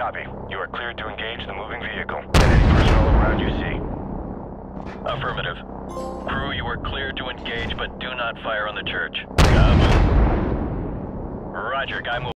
Copy. You are cleared to engage the moving vehicle and any personnel around you see. Affirmative. Crew, you are cleared to engage, but do not fire on the church. Roger, guy move.